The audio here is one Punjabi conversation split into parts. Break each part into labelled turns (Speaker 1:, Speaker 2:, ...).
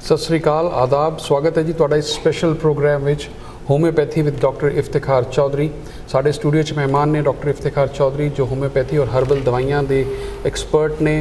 Speaker 1: सत श्री अकाल, आदाब, स्वागत है जी तुहाडा इस स्पैशल प्रोग्राम विच homeopathy with doctor Iftikhar Chaudhary. साडे स्टूडियो च मेहमान ने डॉक्टर इफ्तिखार चौधरी जो होम्योपैथी और हर्बल दवाइयां दे एक्सपर्ट ने,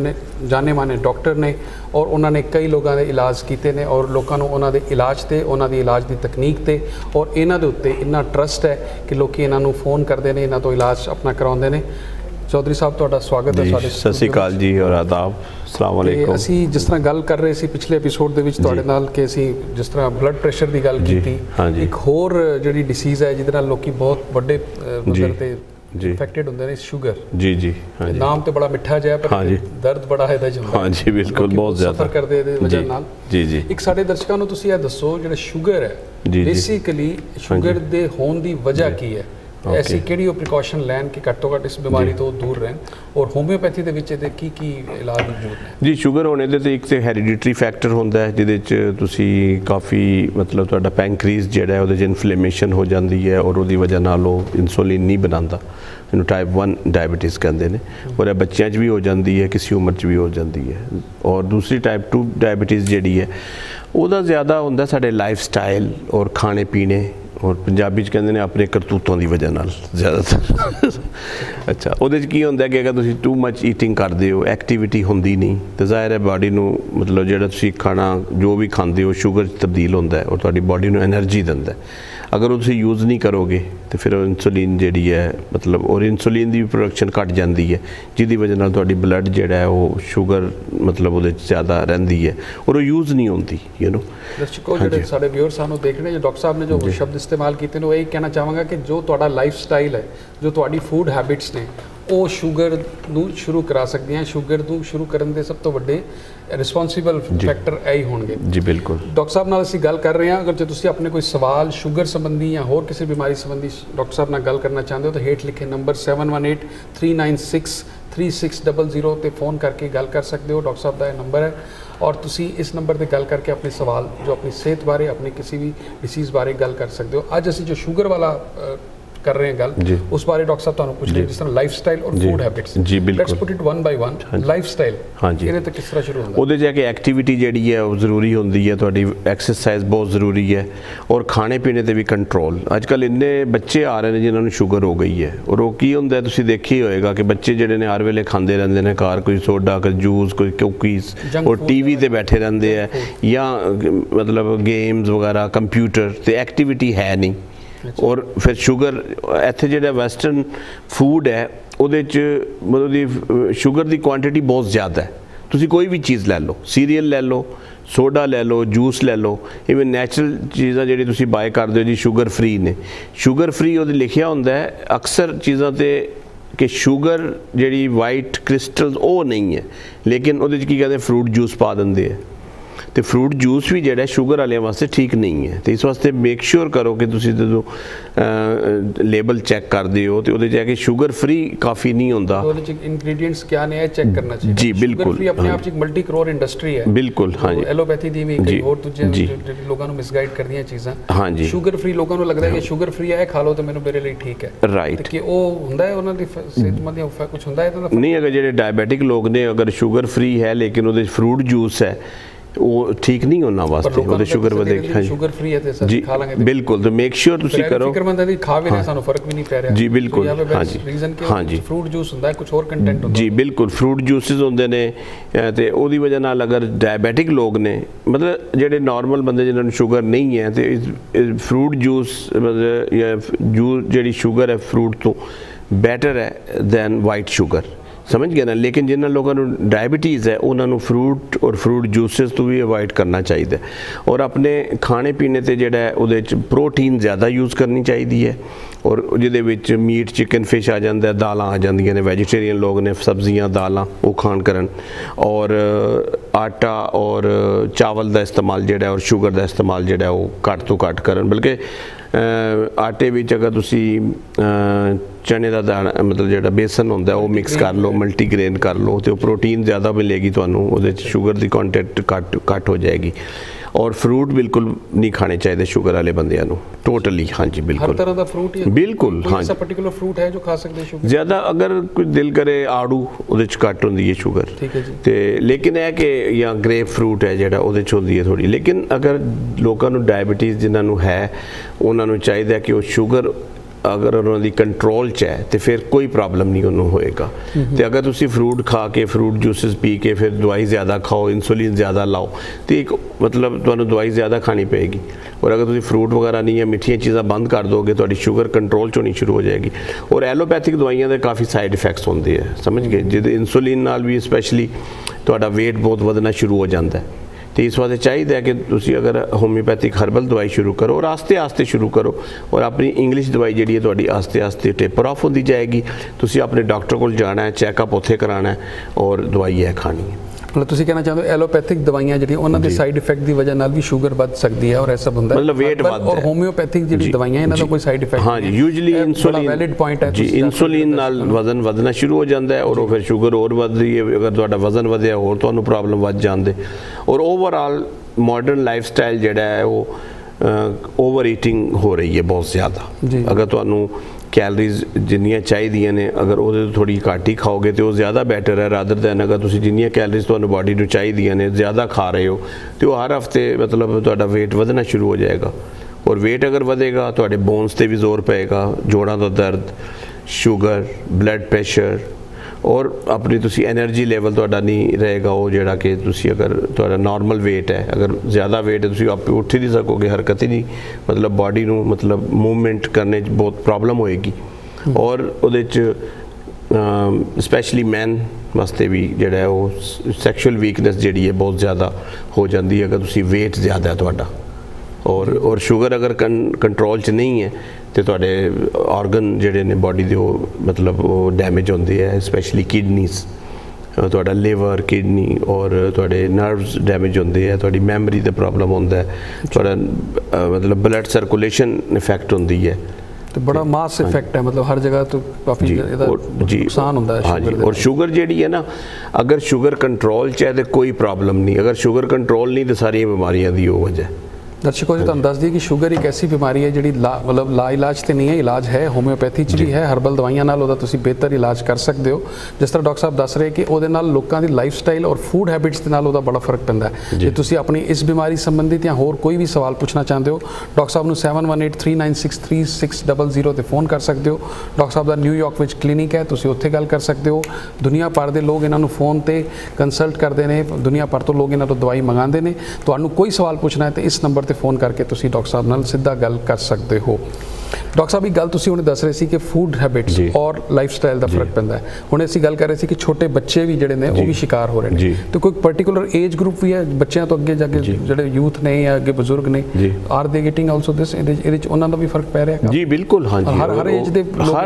Speaker 1: जाने माने डॉक्टर ने, और उन्होंने कई लोगों के इलाज किए ने और लोगों को उन्होंने इलाज ते उन्होंने इलाज की तकनीक ते और इन्हों के उत्ते इन्ना ट्रस्ट है कि लोग इन्हों फोन करते हैं, इन्हों तो इलाज अपना कराते हैं। चौधरी साहब तुहाडा स्वागत है।
Speaker 2: सत श्री अकाल जी और आदाब, अस्सलाम वालेकुम।
Speaker 1: असी जिस तरह गल कर रहे सी पिछले एपीसोड दे विच तुहाडे नाल कि असी जिस तरह ब्लड प्रेशर की गल की, एक होर जिहड़ी डिसीज़ है जिहदे नाल लोकी बहुत बड़े मतलब ते इफेक्टेड होंदे ने, शुगर। जी जी, हाँ जी। नाम तो बड़ा मिठा जिहा पर हाँ जी, दर्द बड़ा है इहदा हाँ जी, बिल्कुल बहुत ज़्यादा सफ़र करदे दे वजह नाल। जी जी, एक साडे दर्शकों नूं तुसीं इह दसो जिहड़ा शुगर है बेसिकली शुगर दे होण दी वजह की है, ऐसी किहड़ी प्रिकॉशन लैन कि घट तो घट इस बीमारी तो दूर रहन, और होम्योपैथी दे विच की इलाज मौजूद है? जी, शुगर होने दे ते एक तो हैरीडिटरी फैक्टर होंदा है जिहदे च तुसीं काफ़ी मतलब तुहाडा पैंक्रीज जिहड़ा है उहदे च इन्फ्लेमेशन हो जाती है और उहदी वजह नाल ओह इंसुलिन नहीं बनाता, इन्हूं टाइप 1 डायबिटीज़ कहते हैं, और बच्चों भी हो जाती है, किसी उम्र च भी हो जाती है। और दूसरी टाइप 2 डायबिटीज़ जिहड़ी है उहदा ज़्यादा होंदा साडे लाइफ स्टाइल और खाने पीने और पंजाबी कहते हैं अपने करतूतों की वजह नाल ज़्यादातर। अच्छा, वो की होंदा कि अगर तुसीं टू मच ईटिंग करते हो, एक्टिविटी होंदी नहीं, तो जाहिर है बॉडी नूं मतलब जिहड़ा तुसीं खाना जो भी खाते हो शुगर तब्दील होंदा है और तुहाडी बॉडी नूं एनर्जी दिंदा है। अगर तुसीं यूज़ नहीं करोगे तो फिर इंसुलिन जिहड़ी है मतलब और इंसुलिन की प्रोडक्शन घट जाती है, जिहदी वजह नाल तुहाडी ब्लड जिहड़ा है वो शुगर मतलब उहदे ज़्यादा रहिंदी है और वो यूज़ नहीं होंदी। दर्शकों जिहड़े साडे व्यूअर्स सानूं देख रहे हैं, डॉक्टर साहब ने जो शब्द इस्तेमाल किए हैं, वो यही कहना चाहांगा कि जो तुहाडा लाइफ स्टाइल है, जो तुहाडी फूड हैबिट्स ने, वो शुगर नूं शुरू करा सकती हैं। शुगर नूं शुरू करन दे सब तो वड्डे रिस्पॉन्सिबल फैक्टर यही होंगे। जी बिल्कुल। डॉक्टर साहब नाल असीं गल कर रहे हैं, अगर जो तुसीं अपने कोई सवाल शुगर संबंधी या होर किसी बीमारी संबंधी डॉक्टर साहब नाल गल करना चाहते हो तो हेठ लिखे नंबर 7183963600 ते फोन करके गल कर सकते हो। डॉक्टर साहब का नंबर है और तुसी इस नंबर पर गल करके अपने सवाल जो अपनी सेहत बारे, अपनी किसी भी डिसीज़ बारे गल कर सकते हो। अज असीं जो शुगर वाला कर रहे हैं गल, उस बारे डॉक्टर साहब तुहानूं पुछ रहे जिस तरह लाइफ स्टाइल और फूड हैबिट्स। जी बिल्कुल, let's put it one by one. Life style हाँ जी, इहदे ते किस तरह शुरू होंदा? उहदे च कि एक्टिविटी जिहड़ी है वो जरूरी होंदी है, तुहाडी एक्सरसाइज बहुत जरूरी है, और खाने पीने ते भी कंट्रोल। अजकल इन्ने बच्चे आ रहे हैं जिन्होंने शुगर हो गई है, और वो की होंदा है तुसीं देखी होएगा कि बच्चे जिहड़े ने हर वेले खांदे रहंदे ने घर, कोई सोडा, कोई जूस, कोई कुकीज़, और टीवी ते बैठे रहंदे हैं या मतलब गेम्स वगैरह, कंप्यूटर ते एक्टिविटी है नहीं। और फिर शुगर इत्थे जिहड़ा वैसटर्न फूड है उहदे च मतलब शुगर की क्वांटिटी बहुत ज़्यादा है। तुसीं कोई भी चीज़ लै लो, सीरीयल लै लो, सोडा लै लो, जूस लै लो, इवन नैचुरल चीज़ां जिहड़ी तुसीं बाय करदे हो जी शुगर फ्री ने, शुगर फ्री उहदे लिखिया होंदा है अक्सर चीज़ां ते कि शुगर जिहड़ी वाइट क्रिस्टल्स वो नहीं है, लेकिन उहदे च की कहते फ्रूट जूस पा दिंदे है, तो फ्रूट जूस भी जिहड़ा शुगर वाले वास्ते ठीक नहीं है। तो इस वास्ते मेक श्योर करो कि तुसीं जो लेबल चैक करते हो तो उहदे च शुगर फ्री काफ़ी नहीं होंदा, इंग्रीडिएंट्स क्या ने चेक करना चाहिए। जी बिल्कुल, फ्री अपने आप च मल्टी करोड़ इंडस्ट्री है। बिल्कुल हाँ जी, एलोपैथी दी भी कई होर दूजे लोगों को मिसगाइड करदियां चीज़ां। हाँ जी, शुगर फ्री लोगों को लगता है कि शुगर फ्री है खा लो तो मेरे लिए ठीक है, राइट, कि वो हुंदा है उन्हां दी सेहतमंद कुछ हुंदा है नहीं। अगर जिहड़े डायबिटिक लोग ने अगर शुगर फ्री है लेकिन उहदे फ्रूट जूस है वो ठीक नहीं होना वास्ते, वो शुगर वधेगी। शुगर फ्री है ते सर खा लांगे बिल्कुल, तो मेक श्योर तुसी करो फिक्रमंद है खा भी ना, सानू फर्क भी नहीं पै रहा। जी बिल्कुल हाँ जी, रीजन के हाँ जी, फ्रूट जूस हुंदा है, कुछ और कंटेंट हुंदा। जी बिल्कुल, फ्रूट जूसेस होंदे ने ते ओदी वजह नाल अगर डायबिटिक लोग ने मतलब जेडे नॉर्मल बंदे जिन्हां नूं शुगर नहीं है ते फ्रूट जूस मतलब या जूस जेडी शुगर है फ्रूट तो बेटर है दैन वाइट शुगर, समझ गए ना। लेकिन जिन्होंने लोगों को डायबिटीज़ है उन्होंने फ्रूट और फ्रूट जूसेस तो भी अवॉइड करना चाहिए, और अपने खाने पीने ते जेड़ा है उहदे च प्रोटीन ज़्यादा यूज़ करनी चाहिए है, और जिहदे विच मीट चिकन फिश आ जाता है, दालां आ जांदियां ने, वेजिटेरियन लोग ने सब्जियां दालां वो खान करन, और आटा और चावल का इस्तेमाल जिहड़ा है और शुगर का इस्तेमाल जिहड़ा है वो घट तो घट करन। बल्कि आटे विच अगर तुसी चने का दाना मतलब जो बेसन होंदा वो मिक्स कर लो, मल्टीग्रेन कर लो, तो प्रोटीन ज़्यादा मिलेगी तुहानूं, उहदे च शुगर की कॉन्टेंट घट हो जाएगी।
Speaker 2: और फ्रूट बिल्कुल नहीं खाने चाहिए शुगर वाले बंदियां नूं टोटली। हाँ जी बिल्कुल
Speaker 1: हर तरह का फ्रूट ही
Speaker 2: बिल्कुल। हाँ
Speaker 1: ऐसा पर्टिकुलर फ्रूट है जो खा सकते शुगर
Speaker 2: ज़्यादा अगर कोई दिल करे आड़ू ਉਹਦੇ ਚ ਘੱਟ ਹੁੰਦੀ ਹੈ ਸ਼ੂਗਰ ਤੇ ਲੇਕਿਨ ਇਹ ਕਿ ਜਾਂ ਗ੍ਰੇਪ ਫਰੂਟ ਹੈ ਜਿਹੜਾ ਉਹਦੇ ਚ ਹੁੰਦੀ ਹੈ ਥੋੜੀ। ਲੇਕਿਨ ਅਗਰ ਲੋਕਾਂ ਨੂੰ ਡਾਇਬੀਟੀਜ਼ ਜਿਨ੍ਹਾਂ ਨੂੰ ਹੈ ਉਹਨਾਂ ਨੂੰ ਚਾਹੀਦਾ ਕਿ ਉਹ ਸ਼ੂਗਰ अगर उन्होंने कंट्रोल च है तो फिर कोई प्रॉब्लम नहीं उन्होंने होएगा। तो अगर तुसी फ्रूट खा के फ्रूट जूसिस पी के फिर दवाई ज़्यादा खाओ इंसुलिन ज़्यादा लाओ तो एक मतलब तुहानू दवाई ज़्यादा खानी पेगी। और अगर तुसी फ्रूट वगैरह नहीं या मिठियाँ चीज़ां बंद कर दोगे तो शुगर कंट्रोल च होनी शुरू हो जाएगी। और एलोपैथिक दवाइयां के काफ़ी साइड इफेक्ट्स होंगे है समझ गए जिद इंसुलिन नाल भी स्पैशली तुहाडा वेट बहुत वधना शुरू हो जाता है। तो इस वास्ते चाहिए कि तुसी अगर होम्योपैथिक हर्बल दवाई शुरू करो और आस्ते आस्ते शुरू करो और अपनी इंग्लिश दवाई जी है आस्ते आस्ते टेपर ऑफ होती जाएगी। तुसी अपने डॉक्टर को जाना है चैकअप उत्थे कराना है और दवाई है खानी है।
Speaker 1: मतलब तुसी कहना चाहते हो एलोपैथिक दवाइयां जिहड़ी उन्हां दे साइड इफेक्ट की वजह नाल भी शुगर बढ़ सकती है और ऐसा बंदा
Speaker 2: मतलब वेट बढ़ता है।
Speaker 1: और होम्योपैथिक जिहड़ी दवाइयां इन्हां दा कोई साइड इफेक्ट
Speaker 2: हाँ जी यूजली इंसुलिन वैलिड पॉइंट है जी इंसुलिन नाल वजन ਵਧਣਾ शुरू हो जाता है और फिर शुगर और बढ़ रही है। अगर तुहाडा वजन ਵਧਿਆ और तुहानू प्रॉब्लम बढ़ जांदे। और ओवरऑल मॉडर्न लाइफ स्टाइल जिहड़ा है वो ओवर ईटिंग हो रही है बहुत ज़्यादा। अगर तुहानू कैलरीज जिन्नियां चाहिए ने अगर वो थोड़ी घट ही खाओगे तो ज़्यादा बैटर है रादर दैन अगर तुम जिन्नियां कैलरीज तो बॉडी में चाहिए ने ज़्यादा खा रहे हो तो हर हफ्ते मतलब तुहाडा वेट वधना शुरू हो जाएगा। और वेट अगर वधेगा तो बोन्स ते भी जोर पेगा जोड़ों का दर्द शुगर ब्लड प्रेशर और अपनी तुसी एनर्जी लेवल तुहाडा नहीं रहेगा वो जिहड़ा कि तुसी अगर तुहाडा नॉर्मल वेट है अगर ज़्यादा वेट है तुसी आप उठ ही नहीं सकोगे हरकत ही नहीं मतलब बॉडी नू मतलब मूवमेंट करने बहुत प्रॉब्लम होएगी। और उहदे च स्पैशली मैन वास्ते भी जिहड़ा है वो सैक्शुअल वीकनेस जिहड़ी है बहुत ज़्यादा हो जाती है अगर तुसी वेट ज़्यादा है तुहाडा। और शुगर अगर कंट्रोल च नहीं है तो तुहाडे ऑर्गन जिहड़े ने बॉडी दे मतलब वो डैमेज होंदे है स्पैशली किडनीज तुहाडा लिवर किडनी और तुहाडे नर्व्स डैमेज होंदे है तुहाडी मैमरी दा प्रॉब्लम होंदा है तुहाडा मतलब ब्लड सर्कुलेशन इफेक्ट होंदी है
Speaker 1: तो बड़ा मास इफेक्ट है मतलब हर जगह तो काफ़ी नुकसान होता है।
Speaker 2: हाँ जी और शुगर जिहड़ी है ना अगर शुगर कंट्रोल च है तो कोई प्रॉब्लम नहीं अगर शुगर कंट्रोल नहीं तो सारी बीमारियां दी वो वजह।
Speaker 1: दर्शकों जी तुहानू दस दी कि शुगर एक ऐसी बीमारी है जिहड़ी मतलब ला इलाज तो नहीं है इलाज है होम्योपैथी च भी है हर्बल दवाइयां नाल ओहदा तुसीं बेहतर इलाज कर सकते हो। जिस तरह डॉक्टर साहब दस रहे कि ओहदे नाल लोकां दी लाइफ स्टाइल और फूड हैबिट्स दे नाल ओहदा बड़ा फर्क पैंदा है। जे तुसीं अपनी इस बीमारी संबंधित या होर कोई भी सवाल पूछना चाहते हो डॉक्टर साहब नूं 7183963600 ते फोन कर सकते हो। डॉक्टर साहब दा न्यूयॉर्क विच क्लिनिक है तुसीं उत्थे गल कर सकते हो। दुनिया भर दे लोग इन्हां नूं फोन ते कंसल्ट करते हैं दुनिया भर तो लोग इन्हां तों दवाई मंगाते हैं। तुहानूं कोई सवाल पूछना है तो इस नंबर पर फोन करके तुसीं डॉक्टर साहब नाल सीधा गल कर सकते हो। डॉक्टर साहब एक गल तुसीं हुणे दस रहे सी कि फूड हैबिट्स और लाइफ स्टाइल का फर्क पैंदा है। हुणे असीं गल कर रहे सी कि छोटे बच्चे भी जिहड़े ने वो भी शिकार हो रहे हैं तो कोई पर्टिकुलर एज ग्रुप भी है बच्चों तो अगे जाके जिहड़े यूथ ने या अगे बजुर्ग ने are they getting also this इहदे च उन्हां दा भी फर्क पै रहा है
Speaker 2: जी बिल्कुल। हाँ जी हर एज दे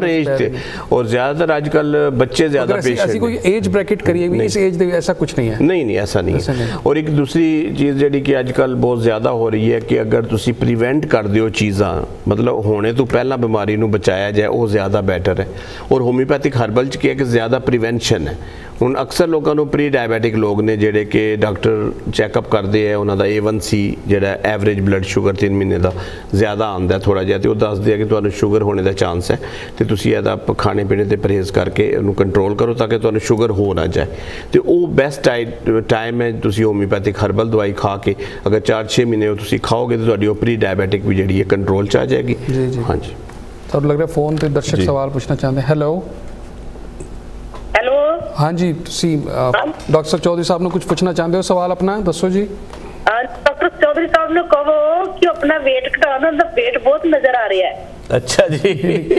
Speaker 2: और ज़्यादातर आजकल बच्चे ज़्यादा पेशेंट ऐसी कोई एज ब्रैकेट करिए भी इस एज दे ऐसा कुछ नहीं है नहीं ऐसा नहीं है। और एक दूसरी चीज़ जिहड़ी कि आजकल बहुत ज़्यादा हो रही है कि अगर तुसीं प्रिवेंट कर दिओ चीज़ां मतलब होने तो पहला बीमारी नूं बचाया जाए वो ज़्यादा बैटर है। और होम्योपैथिक हर्बल च क्या कि ज़्यादा प्रिवेंशन है। हुण अक्सर लोगों को प्री डायबिटिक लोग ने जिहड़े कि डॉक्टर चैकअप करते हैं उन्हों का A1C जिहड़ा एवरेज ब्लड शुगर 3 महीने का ज़्यादा आंदा थोड़ा जिहा तो दसदे हैं कि तुहानूं शुगर होने का चांस है तो तुसीं इहदा खाने पीने ते परहेज़ करके इहनूं कंट्रोल करो ताकि तुहानूं शुगर हो ना जाए। तो वो बेस्ट टाइम है तुसीं होम्योपैथिक हर्बल दवाई खा के अगर 4-6 महीने तुसीं खाओगे तो तुहाडी प्री डायबिटिक भी जिहड़ी है कंट्रोल च आ जाएगी। हाँ जी
Speaker 1: सब लग रहा है फोन पे दर्शक सवाल पूछना चाहते हैं। हेलो
Speaker 3: हेलो
Speaker 1: हाँ जी तुसी डॉक्टर चौधरी साहब ने कुछ पूछना चाहते हो सवाल अपना दसो जी।
Speaker 3: डॉक्टर चौधरी साहब ने कहो कि अपना वेट घटाना दा पेट बहुत नजर आ रहा है। अच्छा जी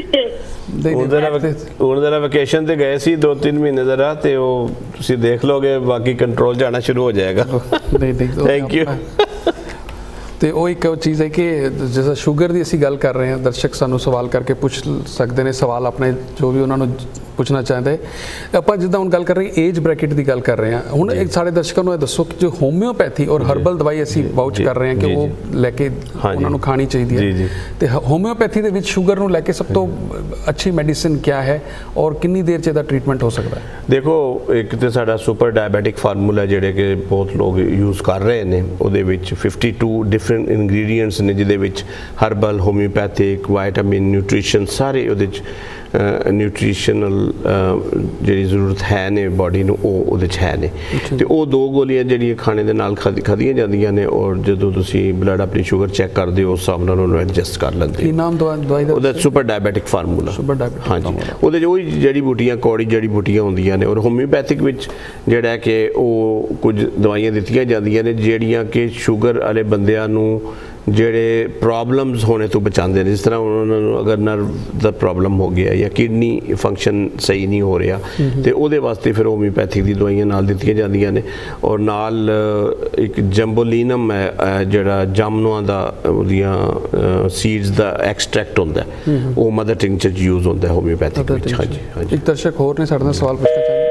Speaker 2: उधर वेकेशन ते गए सी 2-3 महीने जरा ते वो तुसी देख लोगे बाकी कंट्रोल जाना शुरू हो जाएगा। Thank you.
Speaker 1: ਤੇ ਉਹ ਇੱਕ ਚੀਜ਼ ਹੈ ਕਿ ਜਿਵੇਂ ਸ਼ੂਗਰ ਦੀ ਅਸੀਂ ਗੱਲ ਕਰ ਰਹੇ ਹਾਂ, ਦਰਸ਼ਕ ਸਾਨੂੰ ਸਵਾਲ ਕਰਕੇ ਪੁੱਛ ਸਕਦੇ ਨੇ ਸਵਾਲ ਆਪਣੇ ਜੋ ਵੀ ਉਹਨਾਂ ਨੂੰ ਪੁੱਛਣਾ ਚਾਹੁੰਦੇ। ਆਪਾਂ ਜਿੱਦਾਂ ਹੁਣ ਗੱਲ ਕਰ ਰਹੇ ਏਜ ਬ੍ਰੈਕਟ ਦੀ ਗੱਲ ਕਰ ਰਹੇ ਹਾਂ, ਹੁਣ ਇੱਕ ਸਾਡੇ ਦਰਸ਼ਕਾਂ ਨੂੰ ਇਹ ਦੱਸੋ ਕਿ ਜੋ ਹੋਮਿਓਪੈਥੀ ਔਰ ਹਰਬਲ ਦਵਾਈ ਅਸੀਂ ਵਾਊਚ ਕਰ ਰਹੇ ਹਾਂ ਕਿ ਉਹ ਲੈ ਕੇ ਉਹਨਾਂ ਨੂੰ ਖਾਣੀ ਚਾਹੀਦੀ ਹੈ, ਤੇ ਹੋਮਿਓਪੈਥੀ ਦੇ ਵਿੱਚ ਸ਼ੂਗਰ ਨੂੰ ਲੈ ਕੇ ਸਭ ਤੋਂ ਅੱਛੀ ਮੈਡੀਸਿਨ ਕਿਆ ਹੈ ਔਰ ਕਿੰਨੀ ਦੇਰ 'ਚ ਇਹਦਾ ਟ੍ਰੀਟਮੈਂਟ ਹੋ ਸਕਦਾ ਹੈ?
Speaker 2: ਦੇਖੋ, ਇੱਕ ਤੇ ਸਾਡਾ ਸੁਪਰ ਡਾਇਬੈਟਿਕ ਫਾਰਮੂਲਾ ਜਿਹੜੇ ਕਿ ਬਹੁਤ ਲੋਕ ਯੂਜ਼ ਕਰ ਰਹੇ ਨੇ, ਉਹਦੇ ਵਿੱਚ 52 ਡਿਫਰੈਂਟ ਇੰਗਰੀਡੀਐਂਟਸ ਨੇ, ਜਿਹਦੇ ਵਿੱਚ ਹਰਬਲ, ਹੋਮਿਓਪੈਥਿਕ, ਵਾਈਟਾਮਿਨ, ਨਿਊਟ੍ਰੀਸ਼ਨ ਸਾਰੇ ਉਹਦੇ 'ਚ ਨਿਊਟ੍ਰੀਸ਼ਨਲ ਜਿਹੜੀ ਜ਼ਰੂਰਤ ਹੈ ਨੇ ਬਾਡੀ ਨੂੰ ਉਹ ਉਹਦੇ 'ਚ ਹੈ ਨੇ। ਤੇ ਉਹ 2 ਗੋਲੀਆਂ ਜਿਹੜੀਆਂ ਖਾਣੇ ਦੇ ਨਾਲ ਖਾਧੀਆਂ ਜਾਂਦੀਆਂ ਨੇ, ਔਰ ਜਦੋਂ ਤੁਸੀਂ ਬਲੱਡ ਆਪਣੀ ਸ਼ੂਗਰ ਚੈੱਕ ਕਰਦੇ ਹੋ ਉਸ ਹਿਸਾਬ ਨਾਲ ਉਹਨੂੰ ਐਡਜਸਟ ਕਰ ਲੈਂਦੇ।
Speaker 1: ਕੀ ਨਾਮ ਦਵਾਈ ਦਾ?
Speaker 2: ਉਹਦਾ ਸੁਪਰ ਡਾਇਬੈਟਿਕ ਫਾਰਮੂਲਾ। ਹਾਂਜੀ, ਉਹਦੇ 'ਚ ਉਹੀ ਜੜੀ ਬੂਟੀਆਂ, ਕੌੜੀ ਜੜੀ ਬੂਟੀਆਂ ਹੁੰਦੀਆਂ ਨੇ। ਔਰ ਹੋਮਿਓਪੈਥਿਕ ਵਿੱਚ ਜਿਹੜਾ ਕਿ ਉਹ ਕੁਝ ਦਵਾਈਆਂ ਦਿੱਤੀਆਂ ਜਾਂਦੀਆਂ ਨੇ ਜਿਹੜੀਆਂ ਕਿ ਸ਼ੂਗਰ ਵਾਲੇ ਬੰਦਿਆਂ ਨੂੰ ਜਿਹੜੇ ਪ੍ਰੋਬਲਮਸ ਹੋਣੇ ਤੋਂ ਬਚਾਉਂਦੇ ਨੇ। ਜਿਸ ਤਰ੍ਹਾਂ ਉਹਨਾਂ ਨੂੰ ਅਗਰ ਨਰਵ ਦਾ ਪ੍ਰੋਬਲਮ ਹੋ ਗਿਆ ਜਾਂ ਕਿਡਨੀ ਫੰਕਸ਼ਨ ਸਹੀ ਨਹੀਂ ਹੋ ਰਿਹਾ, ਤੇ ਉਹਦੇ ਵਾਸਤੇ ਫਿਰ ਹੋਮਿਓਪੈਥਿਕ ਦੀ ਦਵਾਈਆਂ ਨਾਲ ਦਿੱਤੀਆਂ ਜਾਂਦੀਆਂ ਨੇ। ਔਰ ਨਾਲ ਇੱਕ ਜੰਬੋਲੀਨਮ ਹੈ ਜਿਹੜਾ ਜਾਮਨੂਆਂ ਦਾ, ਉਹਦੀਆਂ ਸੀਡਸ ਦਾ ਐਕਸਟ੍ਰੈਕਟ ਹੁੰਦਾ, ਉਹ ਮਦਰ ਟਿੰਕਚਰ 'ਚ ਯੂਜ਼ ਹੁੰਦਾ ਹੋਮਿਓਪੈਥਿਕ ਵਿੱਚ। ਹਾਂਜੀ ਹਾਂਜੀ।
Speaker 1: ਇੱਕ ਦਰਸ਼ਕ ਹੋਰ ਨੇ ਸਾਡੇ ਨਾਲ ਸਵਾਲ ਪੁੱਛਣਾ ਚਾਹੁੰਦੇ।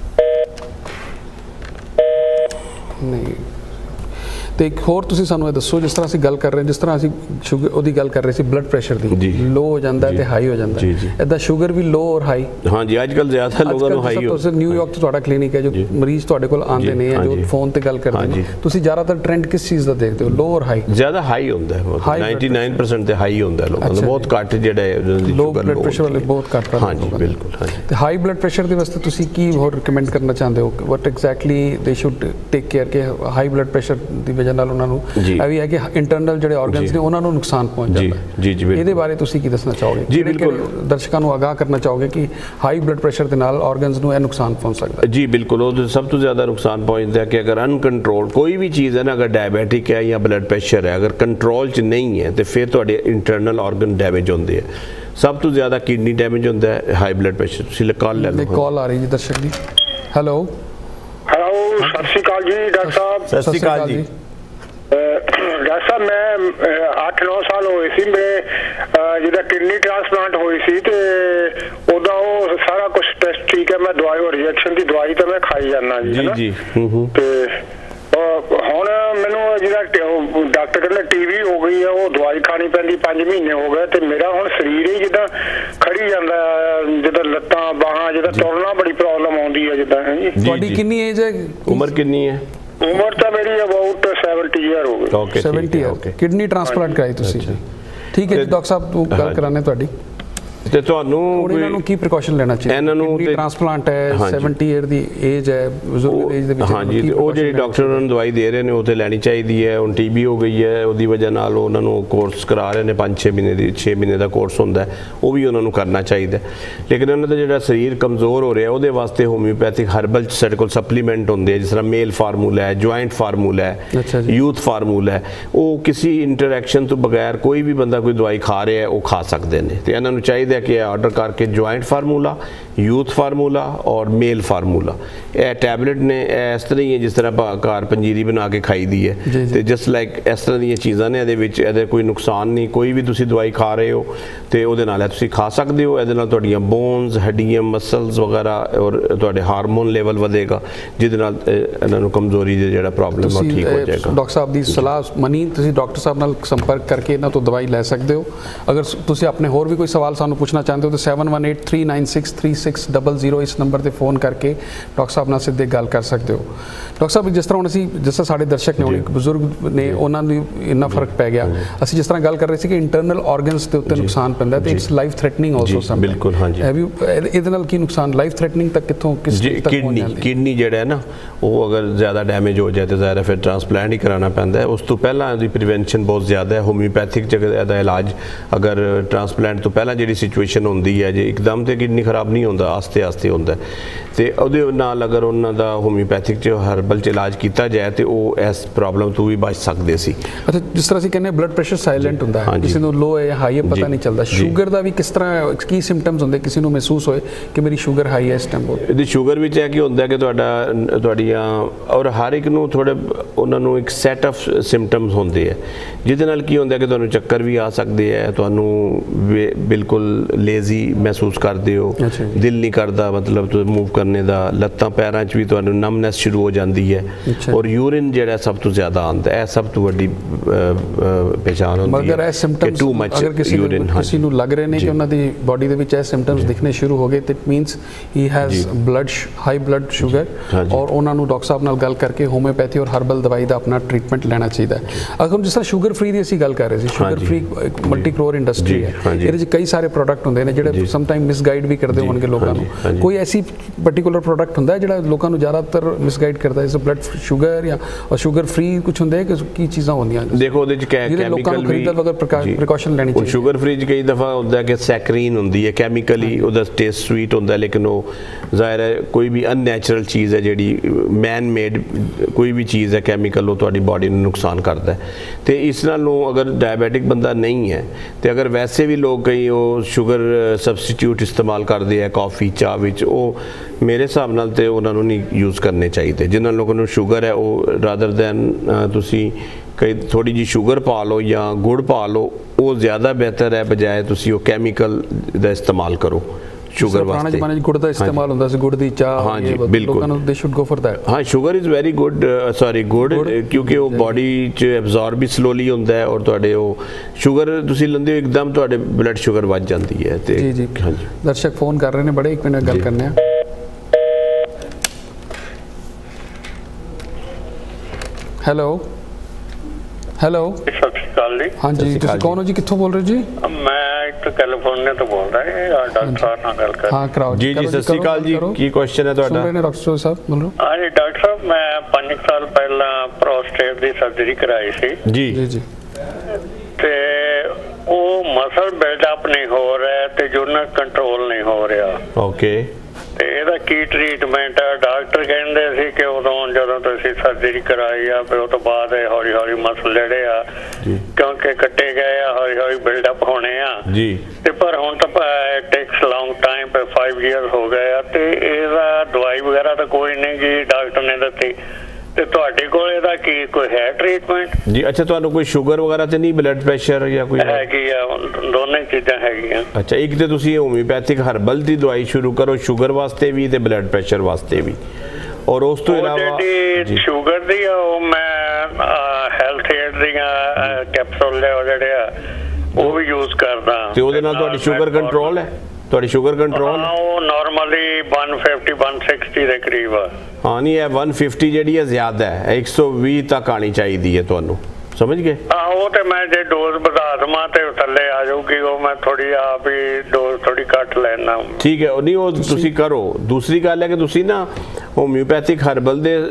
Speaker 1: ਨਹੀਂ, ਤੇ ਇੱਕ ਹੋਰ ਤੁਸੀਂ ਸਾਨੂੰ ਇਹ ਦੱਸੋ, ਜਿਸ ਤਰ੍ਹਾਂ ਅਸੀਂ ਗੱਲ ਕਰ ਰਹੇ, ਜਿਸ ਤਰ੍ਹਾਂ ਅਸੀਂ ਸ਼ੂਗਰ ਉਹਦੀ ਗੱਲ ਕਰ ਰਹੇ ਸੀ, ਬਲੱਡ ਪ੍ਰੈਸ਼ਰ ਦੀ ਲੋ ਹੋ ਜਾਂਦਾ ਤੇ ਹਾਈ ਹੋ ਜਾਂਦਾ, ਇਦਾਂ ਸ਼ੂਗਰ ਵੀ ਲੋ ਔਰ ਹਾਈ?
Speaker 2: ਹਾਂਜੀ, ਅੱਜ ਕੱਲ੍ਹ ਜ਼ਿਆਦਾ ਲੋਕਾਂ ਨੂੰ ਹਾਈ ਹੋ।
Speaker 1: ਨਿਊਯਾਰਕ 'ਚ ਤੁਹਾਡਾ ਕਲੀਨਿਕ ਹੈ, ਜੋ ਮਰੀਜ਼ ਤੁਹਾਡੇ ਕੋਲ ਆਉਂਦੇ ਨੇ ਜਾਂ ਜੋ ਫੋਨ ਤੇ ਗੱਲ ਕਰਦੇ ਨੇ, ਤੁਸੀਂ ਜ਼ਿਆਦਾਤਰ ਟ੍ਰੈਂਡ ਕਿਸ ਚੀਜ਼ ਦਾ ਦੇਖਦੇ ਹੋ, ਲੋ ਔਰ ਹਾਈ?
Speaker 2: ਜ਼ਿਆਦਾ ਹਾਈ ਹੁੰਦਾ ਹੈ, 99% ਤੇ ਹਾਈ ਹੁੰਦਾ ਲੋਕਾਂ ਦਾ, ਬਹੁਤ ਘੱਟ ਜਿਹੜਾ ਹੈ
Speaker 1: ਲੋ ਬਲੱਡ ਪ੍ਰੈਸ਼ਰ ਵਾਲੇ ਬਹੁਤ ਘੱਟ।
Speaker 2: ਹਾਂਜੀ ਬਿਲਕੁਲ।
Speaker 1: ਤੇ ਹਾਈ ਬਲੱਡ ਪ੍ਰੈਸ਼ਰ ਦੇ ਵਾਸਤੇ ਤੁਸੀਂ ਕੀ ਹੋਰ ਰეკਮੈਂਡ ਕਰਨਾ ਚਾਹੁੰਦੇ ਹੋ? What exactly they should take care ਕਿ ਹਾਈ ਬਲੱਡ ਪ੍ਰੈਸ਼ਰ ਦੀ ਵਜ੍ਹਾ ਨਾਲ ਉਹਨਾਂ ਨੂੰ ਇਹ ਵੀ ਹੈ ਕਿ ਇੰਟਰਨਲ ਜਿਹੜੇ ਆਰਗਨਸ ਨੇ ਉਹਨਾਂ ਨੂੰ ਨੁਕਸਾਨ ਪਹੁੰਚ ਜਾਂਦਾ ਹੈ।
Speaker 2: ਜੀ ਜੀ,
Speaker 1: ਇਹਦੇ ਬਾਰੇ ਤੁਸੀਂ ਕੀ ਦੱਸਣਾ ਚਾਹੋਗੇ?
Speaker 2: ਜੀ ਬਿਲਕੁਲ,
Speaker 1: ਦਰਸ਼ਕਾਂ ਨੂੰ ਆਗਾਹ ਕਰਨਾ ਚਾਹੋਗੇ ਕਿ ਹਾਈ ਬਲੱਡ ਪ੍ਰੈਸ਼ਰ ਦੇ ਨਾਲ ਆਰਗਨਸ ਨੂੰ ਇਹ ਨੁਕਸਾਨ ਪਹੁੰਚ ਸਕਦਾ ਹੈ?
Speaker 2: ਜੀ ਬਿਲਕੁਲ, ਉਹ ਸਭ ਤੋਂ ਜ਼ਿਆਦਾ ਨੁਕਸਾਨ ਪਹੁੰਚਦਾ ਕਿ ਅਗਰ ਅਨਕੰਟਰੋਲ ਕੋਈ ਵੀ ਚੀਜ਼ ਹੈ ਨਾ, ਅਗਰ ਡਾਇਬੈਟਿਕ ਹੈ ਜਾਂ ਬਲੱਡ ਪ੍ਰੈਸ਼ਰ ਹੈ, ਅਗਰ ਕੰਟਰੋਲ 'ਚ ਨਹੀਂ ਹੈ ਤੇ ਫਿਰ ਤੁਹਾਡੇ ਇੰਟਰਨਲ ਆਰਗਨ ਡੈਮੇਜ ਹੁੰਦੇ ਆ। ਸਭ ਤੋਂ ਜ਼ਿਆਦਾ ਕਿਡਨੀ ਡੈਮੇਜ ਹੁੰਦਾ ਹੈ ਹਾਈ ਬਲੱਡ ਪ੍ਰੈਸ਼ਰ। ਤੁਸੀਂ ਕਾਲ ਲੈ ਲਓ।
Speaker 1: ਕਾਲ ਆ ਰਹੀ ਜੀ ਦਰਸ਼ਕ ਦੀ। ਹੈਲੋ
Speaker 4: ਹੈਲੋ, ਸਤਿ ਸ਼੍ਰੀ ਅਕਾਲ ਜੀ ਡਾਕਟਰ ਸਾਹਿਬ।
Speaker 2: ਸਤਿ ਸ਼੍ਰੀ ਅਕਾਲ ਜੀ।
Speaker 4: ਡਾਕਟਰ ਸਾਹਿਬ, ਮੈਂ 8-9 ਸਾਲ ਹੋਏ ਸੀ ਮੇਰੇ ਜਿਹਦਾ ਕਿਡਨੀ ਟ੍ਰਾਂਸਪਲਾਂਟ ਹੋਈ ਸੀ, ਤੇ ਉਹਦਾ ਉਹ ਸਾਰਾ ਕੁਝ ਟੈਸਟ ਠੀਕ ਹੈ, ਮੈਂ ਦਵਾਈ ਉਹ ਰਿਜੈਕਸ਼ਨ ਦੀ ਦਵਾਈ ਤਾਂ ਮੈਂ ਖਾਈ ਜਾਂਦਾ ਜੀ, ਹੈ ਜੀ। ਤੇ ਹੁਣ ਮੈਨੂੰ ਜਿਹੜਾ ਡਾਕਟਰ ਕਹਿੰਦੇ ਟੀਵੀ ਹੋ ਗਈ ਹੈ, ਉਹ ਦਵਾਈ ਖਾਣੀ ਪੈਂਦੀ, 5 ਮਹੀਨੇ ਹੋ ਗਏ, ਤੇ ਮੇਰਾ ਹੁਣ ਸਰੀਰ ਹੀ ਜਿੱਦਾਂ ਖੜੀ ਜਾਂਦਾ, ਜਿੱਦਾਂ ਲੱਤਾਂ ਬਾਹਾਂ, ਜਿੱਦਾਂ ਤੁਰਨਾ ਬੜੀ ਪ੍ਰੋਬਲਮ ਆਉਂਦੀ ਹੈ ਜਿੱਦਾਂ। ਹੈ ਜੀ।
Speaker 1: ਤੁਹਾਡੀ ਕਿੰਨੀ ਏਜ ਹੈ?
Speaker 2: ਉਮਰ ਕਿੰਨੀ ਹੈ?
Speaker 4: ਉਮਰ ਤਾਂ ਮੇਰੀ ਅਬਾਊਟ 70 ਈਅਰ ਹੋ ਗਈ।
Speaker 2: Okay,
Speaker 1: 70 year. ਕਿਡਨੀ ਟ੍ਰਾਂਸਪਲਾਂਟ ਕਰਾਈ ਤੁਸੀਂ? ਠੀਕ ਹੈ ਜੀ ਡਾਕਟਰ ਸਾਹਿਬ, ਤੋਂ ਗੱਲ ਕਰਾਣੇ ਤੁਹਾਡੀ।
Speaker 2: ਤੇ ਤੁਹਾਨੂੰ
Speaker 1: ਇਹਨਾਂ ਨੂੰ ਕੀ ਪ੍ਰੀਕਾਸ਼ਨ ਲੈਣਾ ਚਾਹੀਦਾ?
Speaker 2: ਇਹਨਾਂ ਨੂੰ
Speaker 1: ਟ੍ਰਾਂਸਪਲਾਂਟ ਹੈ, 70 ਈਅਰ ਦੀ ਏਜ ਹੈ, ਬਜ਼ੁਰਗ ਏਜ ਦੇ ਵਿੱਚ।
Speaker 2: ਹਾਂਜੀ, ਉਹ ਜਿਹੜੀ ਡਾਕਟਰ ਉਹਨਾਂ ਨੂੰ ਦਵਾਈ ਦੇ ਰਹੇ ਨੇ ਉਹ ਤੇ ਲੈਣੀ ਚਾਹੀਦੀ ਹੈ। ਹੁਣ ਟੀਬੀ ਹੋ ਗਈ ਹੈ, ਉਹਦੀ ਵਜ੍ਹਾ ਨਾਲ ਉਹਨਾਂ ਨੂੰ ਕੋਰਸ ਕਰਾ ਰਹੇ ਨੇ 5-6 ਮਹੀਨੇ ਦੀ, 6 ਮਹੀਨੇ ਦਾ ਕੋਰਸ ਹੁੰਦਾ, ਉਹ ਵੀ ਉਹਨਾਂ ਨੂੰ ਕਰਨਾ ਚਾਹੀਦਾ। ਲੇਕਿਨ ਉਹਨਾਂ ਦਾ ਜਿਹੜਾ ਸਰੀਰ ਕਮਜ਼ੋਰ ਹੋ ਰਿਹਾ, ਉਹਦੇ ਵਾਸਤੇ ਹੋਮਿਓਪੈਥਿਕ ਹਰਬਲ ਸਾਡੇ ਕੋਲ ਸਪਲੀਮੈਂਟ ਹੁੰਦੇ, ਜਿਸ ਤਰ੍ਹਾਂ ਮੇਲ ਫਾਰਮੂਲਾ ਹੈ, ਜੁਆਇੰਟ ਫਾਰਮੂਲਾ ਹੈ, ਯੂਥ ਫਾਰਮੂਲਾ ਹੈ। ਉਹ ਕਿਸੇ ਇੰਟਰੈਕਸ਼ਨ ਤੋਂ ਬਗੈਰ ਕੋਈ ਵੀ ਬੰਦਾ ਕੋਈ ਦਵਾਈ ਖਾ ਰਿਹਾ ਉਹ ਖਾ ਸਕਦੇ ਨੇ। ਤੇ ਇਹਨਾਂ ਨੂੰ ਚਾਹੀਦਾ ਕਿ ਆਰਡਰ ਕਰਕੇ ਜੁਆਇੰਟ ਫਾਰਮੂਲਾ, ਯੂਥ ਫਾਰਮੂਲਾ ਔਰ ਮੇਲ ਫਾਰਮੂਲਾ, ਇਹ ਟੈਬਲੇਟ ਨੇ, ਇਸ ਤਰ੍ਹਾਂ ਹੀ ਹੈ ਜਿਸ ਤਰ੍ਹਾਂ ਘਰ ਪੰਜੀਰੀ ਬਣਾ ਕੇ ਖਾਈ ਦੀ ਹੈ, ਤੇ ਜਸਟ ਲਾਈਕ ਇਸ ਤਰ੍ਹਾਂ ਦੀਆਂ ਚੀਜ਼ਾਂ ਨੇ। ਇਹਦੇ ਵਿੱਚ ਇਹਦੇ ਕੋਈ ਨੁਕਸਾਨ ਨਹੀਂ, ਕੋਈ ਵੀ ਤੁਸੀਂ ਦਵਾਈ ਖਾ ਰਹੇ ਹੋ ਤੇ ਉਹਦੇ ਨਾਲ ਤੁਸੀਂ ਖਾ ਸਕਦੇ ਹੋ। ਇਹਦੇ ਨਾਲ ਤੁਹਾਡੀਆਂ ਬੋਨਸ, ਹੱਡੀਆਂ, ਮਸਲਸ ਵਗੈਰਾ ਔਰ ਤੁਹਾਡੇ ਹਾਰਮੋਨ ਲੈਵਲ ਵਧੇਗਾ, ਜਿਹਦੇ ਨਾਲ ਇਹਨਾਂ ਨੂੰ ਕਮਜ਼ੋਰੀ ਦੇ ਜਿਹੜਾ ਪ੍ਰੋਬਲਮ ਉਹ ਠੀਕ ਹੋ ਜਾਏਗਾ।
Speaker 1: ਡਾਕਟਰ ਸਾਹਿਬ ਦੀ ਸਲਾਹ ਮਨੀ ਤੁਸੀਂ ਡਾਕਟਰ ਸਾਹਿਬ ਨਾਲ ਸੰਪਰਕ ਕਰਕੇ ਇਹਨਾਂ ਤੋਂ ਦਵਾਈ ਲੈ ਸਕਦੇ ਹੋ। ਅਗਰ ਤੁਸੀਂ ਆਪਣੇ ਹੋਰ ਵੀ ਕੋਈ ਸਵਾਲ ਸਾਨੂੰ ਪੁੱਛਣਾ ਚਾਹੁੰਦੇ ਹੋ ਤਾਂ 7183963600 ਇਸ ਨੰਬਰ ਤੇ ਫੋਨ ਕਰਕੇ ਡਾਕਟਰ ਸਾਹਿਬ ਨਾਲ ਸਿੱਧੇ ਗੱਲ ਕਰ ਸਕਦੇ ਹੋ। ਡਾਕਟਰ ਸਾਹਿਬ, ਜਿਸ ਤਰ੍ਹਾਂ ਹੁਣ ਅਸੀਂ, ਜਿਸ ਤਰ੍ਹਾਂ ਸਾਡੇ ਦਰਸ਼ਕ ਨੇ, ਇੱਕ ਬਜ਼ੁਰਗ ਨੇ, ਉਹਨਾਂ ਨੂੰ ਇੰਨਾ ਫਰਕ ਪੈ ਗਿਆ, ਅਸੀਂ ਜਿਸ ਤਰ੍ਹਾਂ ਗੱਲ ਕਰ ਰਹੇ ਸੀ ਕਿ ਇੰਟਰਨਲ ਆਰਗਨਸ ਦੇ ਉੱਤੇ ਨੁਕਸਾਨ ਪੈਂਦਾ ਤੇ ਇਟਸ ਲਾਈਫ ਥ੍ਰੈਟਨਿੰਗ ਆਲਸੋ। ਬਿਲਕੁਲ, ਹਾਂਜੀ। ਇਹਦੇ ਨਾਲ ਕੀ ਨੁਕਸਾਨ, ਲਾਈਫ ਥ੍ਰੈਟਨਿੰਗ ਤੱਕ ਕਿੱਥੋਂ ਕਿਸ ਤੱਕ ਪਹੁੰਚ ਜਾਂਦੀ? ਕਿਡਨੀ
Speaker 2: ਜਿਹੜਾ ਹੈ ਨਾ, ਉਹ ਅਗਰ ਜ਼ਿਆਦਾ ਡੈਮੇਜ ਹੋ ਜਾਏ ਤਾਂ ਜ਼ਾਹਿਰ ਫਿਰ ਟ੍ਰਾਂਸਪਲਾਂਟ ਹੀ ਕਰਾਉਣਾ ਪੈਂਦਾ ਹੈ। ਉਸ ਤੋਂ ਪਹਿਲਾਂ ਇਹਦੀ ਪ੍ਰੀਵੈਂਸ਼ਨ ਬਹੁਤ ਜ਼ਿਆਦਾ ਹੈ। ਹੋਮਿਓਪੈਥਿਕ ਜਗ੍ਹਾ ਇਹਦਾ ਇਲਾਜ, ਅਗਰ ਟ੍ਰਾਂਸਪਲਾਂਟ ਤੋਂ ਪਹਿਲਾਂ ਜਿਹੜੀ ਸਿਚੁਏਸ਼ਨ ਹੁੰਦੀ ਹੈ, ਜੇ ਇੱਕਦਮ ਤੇ ਕਿਡਨੀ ਖਰਾਬ ਨਹੀਂ ਹੁੰਦਾ, ਆਸਤੇ ਆਸਤੇ ਹੁੰਦਾ। ਤੇ ਉਹਦੇ ਨਾਲ ਅਗਰ ਉਹਨਾਂ ਦਾ ਹੋਮਿਓਪੈਥਿਕ 'ਚ ਹਰਬਲ 'ਚ ਇਲਾਜ ਕੀਤਾ ਜਾਏ ਤੇ ਉਹ ਇਸ ਪ੍ਰੋਬਲਮ ਤੋਂ ਵੀ ਬਚ ਸਕਦੇ ਸੀ।
Speaker 1: ਅੱਛਾ, ਜਿਸ ਤਰ੍ਹਾਂ ਅਸੀਂ ਕਹਿੰਦੇ ਬਲੱਡ ਪ੍ਰੈਸ਼ਰ ਸਾਇਲੈਂਟ ਹੁੰਦਾ ਹੈ, ਕਿਸੇ ਨੂੰ ਲੋ ਹੈ ਜਾਂ ਹਾਈ ਹੈ ਪਤਾ ਨਹੀਂ ਚੱਲਦਾ, ਸ਼ੂਗਰ ਦਾ ਵੀ ਕਿਸ ਤਰ੍ਹਾਂ ਕੀ ਸਿੰਪਟਮਸ ਹੁੰਦੇ ਕਿਸੇ ਨੂੰ ਮਹਿਸੂਸ ਹੋਏ ਕਿ ਮੇਰੀ ਸ਼ੂਗਰ ਹਾਈ ਹੈ ਇਸ ਟਾਈਮ?
Speaker 2: ਇਹਦੀ ਸ਼ੂਗਰ ਵਿੱਚ ਇਹ ਕੀ ਹੁੰਦਾ ਕਿ ਤੁਹਾਡੀਆਂ ਔਰ ਹਰ ਇੱਕ ਨੂੰ ਥੋੜ੍ਹੇ ਉਹਨਾਂ ਨੂੰ ਇੱਕ ਸੈਟ ਆਫ ਸਿੰਪਟਮਸ ਹੁੰਦੇ ਹੈ, ਜਿਹਦੇ ਨਾਲ ਕੀ ਹੁੰਦਾ ਕਿ ਤੁਹਾਨੂੰ ਚੱਕਰ ਵੀ ਆ ਸਕਦੇ ਹੈ, ਤੁਹਾਨੂੰ ਬਿਲਕੁਲ ਲੇਜ਼ੀ ਮਹਿਸੂਸ ਕਰਦੇ ਹੋ, ਦਿਲ ਨਹੀਂ ਕਰਦਾ ਮਤਲਬ ਮੂਵ ਕਰਨੇ ਦਾ, ਲੱਤਾਂ ਪੈਰਾਂ 'ਚ ਵੀ ਤੁਹਾਨੂੰ ਨਮਨੈਸ ਸ਼ੁਰੂ ਹੋ ਜਾਂਦੀ ਹੈ, ਔਰ ਯੂਰਿਨ ਜਿਹੜਾ ਸਭ ਤੋਂ ਜ਼ਿਆਦਾ ਆਉਂਦਾ ਹੈ। ਇਹ ਸਭ ਤੋਂ ਵੱਡੀ ਪਹਿਚਾਣ ਹੁੰਦੀ ਹੈ।
Speaker 1: ਮਗਰ ਇਹ ਸਿੰਪਟਮਸ
Speaker 2: ਟੂ ਮਚ ਯੂਰਿਨ
Speaker 1: ਕਿਸੇ ਨੂੰ ਲੱਗ ਰਹੇ ਨੇ ਕਿ ਉਹਨਾਂ ਦੀ ਬਾਡੀ ਦੇ ਵਿੱਚ ਇਹ ਸਿੰਪਟਮਸ ਦਿਖਣੇ ਸ਼ੁਰੂ ਹੋ ਗਏ ਤੇ it means he has high blood sugar, ਔਰ ਉਹਨਾਂ ਨੂੰ ਡਾਕਟਰ ਸਾਹਿਬ ਨਾਲ ਗੱਲ ਕਰਕੇ ਹੋਮਿਓਪੈਥੀ ਔਰ ਹਰਬਲ ਦਵਾਈ ਦਾ ਆਪਣਾ ਟ੍ਰੀਟਮੈਂਟ ਲੈਣਾ ਚਾਹੀਦਾ ਹੈ। ਅਗਰ ਜਿਸ ਤਰ੍ਹਾਂ ਸ਼ੂਗਰ ਫ੍ਰੀ ਦੀ ਅਸੀਂ ਗੱਲ ਕਰ ਰਹੇ ਸੀ, ਸ਼ੂਗਰ ਫ੍ਰੀ ਇੱਕ ਮਲਟੀ ਕਰੋਰ ਇੰਡਸਟਰੀ ਹੈ, ਇਹਦੇ 'ਚ ਕਈ ਸਾਰੇ ਪ੍ਰੋਡਕਟ ਹੁੰਦੇ ਨੇ ਜਿਹੜੇ ਸਮ ਟਾਈਮ ਮਿਸਗਾਈਡ ਵੀ ਕਰਦੇ ਹੋਣਗੇ ਲੋਕਾਂ ਨੂੰ। ਕੋਈ ਐਸੀ ਪਰਟੀਕੂਲਰ ਪ੍ਰੋਡਕਟ ਹੁੰਦਾ ਜਿਹੜਾ ਲੋਕਾਂ ਨੂੰ ਜ਼ਿਆਦਾਤਰ ਮਿਸਗਾਈਡ ਕਰਦਾ ਹੈ? ਬਲੱਡ ਸ਼ੂਗਰ ਜਾਂ ਸ਼ੂਗਰ ਫ੍ਰੀ ਕੁਝ ਹੁੰਦੇ ਕਿ ਕੀ ਚੀਜ਼ਾਂ ਹੁੰਦੀਆਂ?
Speaker 2: ਦੇਖੋ ਉਹਦੇ 'ਚ ਕੈਮੀਕਲ ਵੀ
Speaker 1: ਪ੍ਰੀਕਾਸ਼ਨ ਲੈਣੀ ਚਾਹੀਦੀ।
Speaker 2: ਸ਼ੂਗਰ ਫ੍ਰੀ 'ਚ ਕਈ ਦਫਾ ਹੁੰਦਾ ਕਿ ਸੈਕਰੀਨ ਹੁੰਦੀ ਹੈ, ਕੈਮੀਕਲੀ ਉਹਦਾ ਟੇਸਟ ਸਵੀਟ ਹੁੰਦਾ, ਲੇਕਿਨ ਉਹ ਜ਼ਾਹਿਰ ਹੈ ਕੋਈ ਵੀ ਅਨਨੈਚੁਰਲ ਚੀਜ਼ ਹੈ ਜਿਹੜੀ ਮੈਨ ਮੇਡ ਕੋਈ ਵੀ ਚੀਜ਼ ਹੈ ਕੈਮੀਕਲ, ਉਹ ਤੁਹਾਡੀ ਬਾਡੀ ਨੂੰ ਨੁਕਸਾਨ ਕਰਦਾ ਹੈ। ਤੇ ਇਸ ਨਾਲ ਨੂੰ ਅਗਰ ਡਾਇਬੈਟਿਕ ਬੰਦਾ ਨਹੀਂ ਹੈ ਤੇ ਅਗਰ ਵੈਸੇ ਵੀ ਲੋਕ ਕਈ ਉਹ ਸ਼ੂਗਰ ਸਬਸਟੀਟਿਊਟ ਇਸਤੇਮਾਲ ਕਰਦੇ ਆ ਕਾਫੀ ਚਾਹ ਵਿੱਚ, ਉਹ ਮੇਰੇ ਹਿਸਾਬ ਨਾਲ ਤੇ ਉਹਨਾਂ ਨੂੰ ਨਹੀਂ ਯੂਜ਼ ਕਰਨੇ ਚਾਹੀਦੇ। ਜਿਨ੍ਹਾਂ ਲੋਕਾਂ ਨੂੰ ਸ਼ੂਗਰ ਹੈ ਉਹ ਰਾਦਰ ਦੈਨ ਤੁਸੀਂ ਕਈ ਥੋੜੀ ਜਿਹੀ ਸ਼ੂਗਰ ਪਾ ਲਓ ਜਾਂ ਗੁੜ ਪਾ ਲਓ, ਉਹ ਜ਼ਿਆਦਾ ਬਿਹਤਰ ਹੈ ਬਜਾਏ ਤੁਸੀਂ ਉਹ ਕੈਮੀਕਲ ਦਾ ਇਸਤੇਮਾਲ ਕਰੋ ਸ਼ੂਗਰ ਵਾਸਤੇ।
Speaker 1: ਪੁਰਾਣੇ ਜ਼ਮਾਨੇ 'ਚ ਗੁੜ ਦਾ ਇਸਤੇਮਾਲ ਹੁੰਦਾ ਸੀ, ਗੁੜ ਦੀ ਚਾਹ।
Speaker 2: ਹਾਂਜੀ ਬਿਲਕੁਲ,
Speaker 1: ਲੋਕਾਂ ਨੂੰ they should go for that.
Speaker 2: ਹਾਂ sugar is very good, sorry ਗੁੜ, ਕਿਉਂਕਿ ਉਹ ਬਾਡੀ 'ਚ ਐਬਜ਼ੌਰਬ ਵੀ ਸਲੋਲੀ ਹੁੰਦਾ ਹੈ, ਔਰ ਤੁਹਾਡੇ ਉਹ ਸ਼ੂਗਰ ਤੁਸੀਂ ਲੈਂਦੇ ਹੋ ਇੱਕਦਮ ਤੁਹਾਡੇ ਬਲੱਡ ਸ਼ੂਗਰ ਵੱਧ ਜਾਂਦੀ ਹੈ। ਤੇ
Speaker 1: ਜੀ ਹਾਂਜੀ, ਦਰਸ਼ਕ ਫੋਨ ਕਰ ਰਹੇ ਨੇ ਬੜੇ, ਇੱਕ ਮਿੰਟ ਗੱਲ ਕਰਨੇ ਆ। ਹੈਲੋ
Speaker 5: ਸਤਿ ਸ਼੍ਰੀ ਅਕਾਲ ਜੀ।
Speaker 1: ਹਾਂਜੀ, ਤੁਸੀਂ ਕੌਣ ਹੋ ਜੀ, ਕਿੱਥੋਂ ਬੋਲ ਰਹੇ ਜੀ?
Speaker 5: ਮੈਂ ਇੱਕ ਕੈਲੀਫੋਰਨੀਆ ਤੋਂ ਬੋਲ ਰਿਹਾ, ਡਾਕਟਰ ਸਾਹਿਬ ਨਾਲ ਗੱਲ ਕਰ।
Speaker 1: ਹਾਂ ਕਰਾਓ
Speaker 2: ਜੀ। ਸਤਿ ਸ਼੍ਰੀ ਅਕਾਲ ਜੀ, ਕੀ ਕੁਐਸਚਨ ਹੈ ਤੁਹਾਡਾ?
Speaker 1: ਡਾਕਟਰ ਸਾਹਿਬ ਬੋਲ ਰਹੇ।
Speaker 5: ਹਾਂਜੀ ਡਾਕਟਰ ਸਾਹਿਬ, ਮੈਂ 5 ਸਾਲ ਪਹਿਲਾਂ ਪ੍ਰੋਸਟੇਟ ਦੀ ਸਰਜਰੀ ਕਰਾਈ ਸੀ
Speaker 2: ਜੀ
Speaker 5: ਤੇ ਉਹ ਮਸਲ ਬਿਲਡਅਪ ਨਹੀਂ ਹੋ ਰਿਹਾ ਤੇ ਯੂਰਿਨ ਕੰਟਰੋਲ ਨਹੀਂ ਹੋ ਰਿਹਾ।
Speaker 2: ਓਕੇ,
Speaker 5: ਤੇ ਇਹਦਾ ਕੀ ਟ੍ਰੀਟਮੈਂਟ ਹੈ? ਡਾਕਟਰ ਕਹਿੰਦੇ ਸੀ ਕਿ ਉਦੋਂ ਜਦੋਂ ਤੁਸੀਂ ਸਰਜਰੀ ਕਰਾਈ ਆ ਫਿਰ ਉਹ ਤੋਂ ਬਾਅਦ ਹੌਲੀ ਹੌਲੀ ਮਸਲ ਜਿਹੜੇ ਆ ਕਿਉਂਕਿ ਕੱਟੇ ਗਏ ਆ ਹੌਲੀ ਹੌਲੀ ਬਿਲਡਅਪ ਹੋਣੇ ਆ ਜੀ, ਤੇ ਪਰ ਹੁਣ ਤਾਂ ਟੇਕਸ ਲੌਂਗ ਟਾਈਮ, 5 ਇਅਰ ਹੋ ਗਏ ਆ ਤੇ ਇਹਦਾ ਦਵਾਈ ਵਗੈਰਾ ਤਾਂ ਕੋਈ ਨਹੀਂ ਜੀ ਡਾਕਟਰ ਨੇ ਦਿੱਤੀ। ਤੇ ਤੁਹਾਡੇ ਕੋਲ ਇਹਦਾ ਕੀ ਕੋਈ ਹੈ ਟ੍ਰੀਟਮੈਂਟ ਜੀ? ਅੱਛਾ, ਤੁਹਾਨੂੰ ਕੋਈ ਸ਼ੂਗਰ ਵਗੈਰਾ ਤੇ ਨਹੀਂ, ਬਲੱਡ ਪ੍ਰੈਸ਼ਰ ਜਾਂ ਕੋਈ ਹੈਗੀ ਆ? ਦੋਨੇ ਚੀਜ਼ਾਂ ਹੈਗੀਆਂ। ਅੱਛਾ, ਇੱਕ ਤੇ ਤੁਸੀਂ ਹੋਮਿਓਪੈਥਿਕ ਹਰਬਲ ਦੀ ਦਵਾਈ ਸ਼ੁਰੂ ਕਰੋ ਸ਼ੂਗਰ ਵਾਸਤੇ ਵੀ ਤੇ ਬਲੱਡ ਪ੍ਰੈਸ਼ਰ ਵਾਸਤੇ ਵੀ, ਔਰ ਉਸ ਤੋਂ ਇਲਾਵਾ ਸ਼ੂਗਰ ਦੀ ਉਹ ਮੈਂ ਹੈਲਥ ਏਡ ਦੀਆਂ ਕੈਪਸੂਲ ਲੈ ਜਿਹੜੇ ਆ ਉਹ ਵੀ ਯੂਜ਼ ਕਰਦਾ ਤੇ ਉਹਦੇ ਨਾਲ ਤੁਹਾਡੀ ਸ਼ੂਗਰ ਕੰਟਰੋਲ ਹੈ? ਤੁਹਾਡੀ ਸ਼ੂਗਰ ਕੰਟਰੋਲ ਉਹ ਨਾਰਮਲੀ 150 160 ਦੇ ਕਰੀਬ ਆ। ਹਾਂ ਨਹੀਂ, ਇਹ 150 ਜਿਹੜੀ ਹੈ ਜ਼ਿਆਦਾ ਹੈ, 120 ਤੱਕ ਆਣੀ ਚਾਹੀਦੀ ਹੈ ਤੁਹਾਨੂੰ, ਸਮਝ ਗਏ? ਹਾਂ, ਉਹ ਤੇ ਮੈਂ ਜੇ ਡੋਜ਼ ਵਧਾ ਦਵਾਂ ਤੇ ਥੱਲੇ ਆ ਜਾਊਗੀ, ਉਹ ਮੈਂ ਥੋੜੀ ਆਪ ਹੀ ਡੋਜ਼ ਥੋੜੀ ਘੱਟ ਲੈਣਾ। ਠੀਕ ਹੈ, ਨਹੀਂ ਉਹ ਤੁਸੀਂ ਕਰੋ। ਦੂਸਰੀ ਗੱਲ ਹੈ ਕਿ ਤੁਸੀਂ ਨਾ ਹੋਮਿਓਪੈਥਿਕ ਹਰਬਲ ਦੇ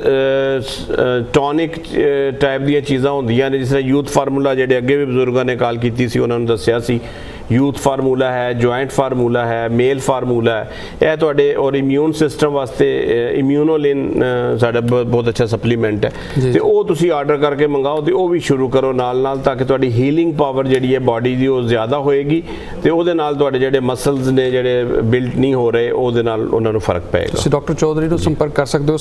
Speaker 5: ਟੌਨਿਕ ਟਾਈਪ ਦੀਆਂ ਚੀਜ਼ਾਂ ਹੁੰਦੀਆਂ ਨੇ, ਜਿਸ ਤਰ੍ਹਾਂ ਯੂਥ ਫਾਰਮੂਲਾ, ਜਿਹੜੇ ਅੱਗੇ ਵੀ ਬਜ਼ੁਰਗਾਂ ਨੇ ਕਾਲ ਕੀਤੀ ਸੀ, ਉਹਨਾਂ ਨੂੰ ਦੱਸਿਆ ਸੀ ਯੂਥ ਫਾਰਮੂਲਾ ਹੈ, ਜੁਆਇੰਟ ਫਾਰਮੂਲਾ ਹੈ, ਮੇਲ ਫਾਰਮੂਲਾ ਹੈ, ਇਹ ਤੁਹਾਡੇ ਔਰ ਇਮਿਊਨ ਸਿਸਟਮ ਵਾਸਤੇ ਇਮਿਊਨੋਲਿਨ ਸਾਡਾ ਬਹੁਤ ਅੱਛਾ ਸਪਲੀਮੈਂਟ ਹੈ, ਤੇ ਉਹ ਤੁਸੀਂ ਆਰਡਰ ਕਰਕੇ ਮੰਗਾਓ ਤੇ ਉਹ ਵੀ ਸ਼ੁਰੂ ਕਰੋ ਨਾਲ ਤਾਂ ਕਿ ਤੁਹਾਡੀ ਹੀਲਿੰਗ ਪਾਵਰ ਜਿਹੜੀ ਹੈ ਬਾਡੀ ਦੀ ਉਹ ਜ਼ਿਆਦਾ ਹੋਏਗੀ ਤੇ ਉਹਦੇ ਨਾਲ ਤੁਹਾਡੇ ਜਿਹੜੇ ਮਸਲਸ ਨੇ ਜਿਹੜੇ ਬਿਲਡ ਨਹੀਂ ਹੋ ਰਹੇ ਉਹਦੇ ਨਾਲ ਉਹਨਾਂ ਨੂੰ ਫਰਕ ਪਏਗਾ। ਤੁਸੀਂ ਡਾਕਟਰ ਚੌਧਰੀ ਨੂੰ ਸੰਪਰਕ ਕਰ ਸਕਦੇ ਹੋ